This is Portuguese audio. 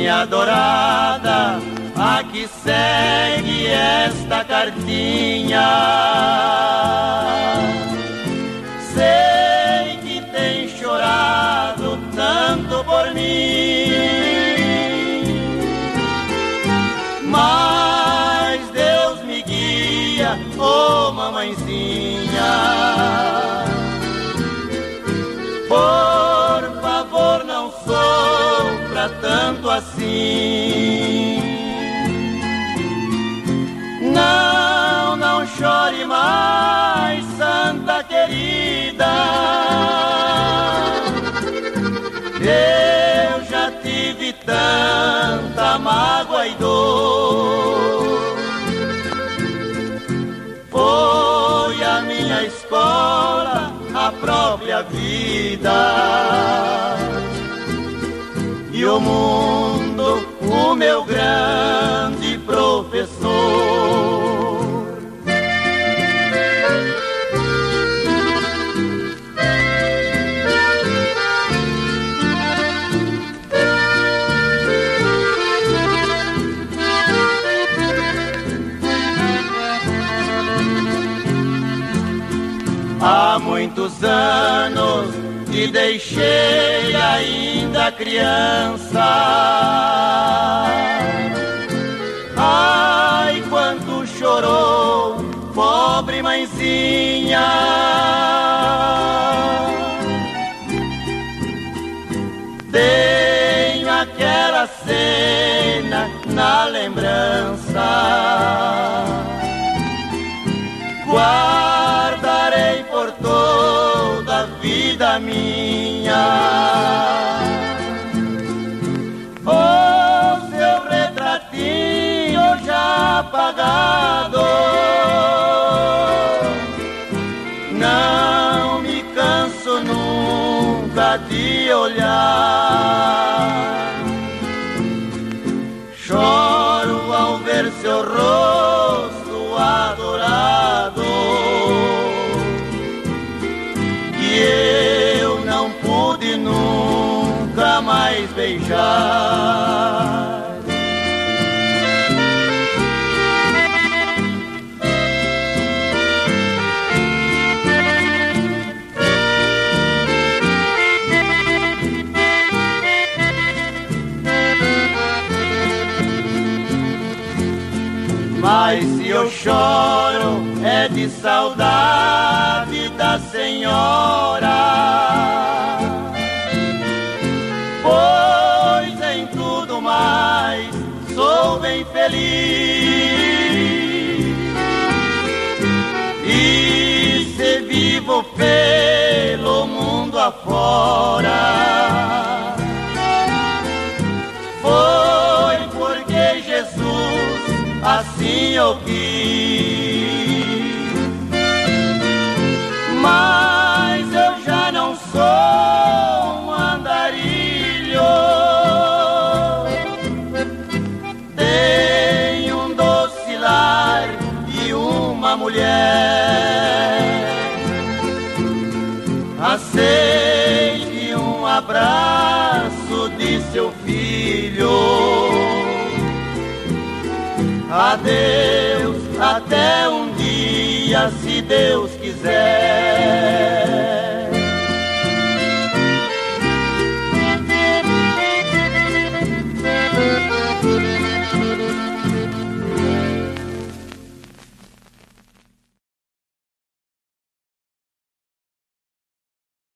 minha adorada, aqui segue esta cartinha. Sei que tem chorado tanto por mim, mas Deus me guia, ô mamãezinha. Por favor, não sofra tanto assim. Não, não chore mais, santa querida. Eu já tive tanta mágoa e dor. Foi a minha escola, a própria vida, e o mundo, o meu grande professor. Há muitos anos te deixei ainda criança. Ai, quanto chorou, pobre mãezinha. Tenho aquela cena na lembrança. Guardarei por toda a vida minha o seu retratinho já apagado. Não me canso nunca de olhar. Choro ao ver seu rosto adorado, que eu não pude nunca mais beijar. Mas se eu choro é de saudade da senhora, pois em tudo mais sou bem feliz. E se vivo pelo mundo afora, foi porque Jesus assim eu quis. Mas eu já não sou um andarilho, tenho um doce lar e uma mulher. Aceite um abraço de seu filho. Adeus, até um dia, se Deus quiser.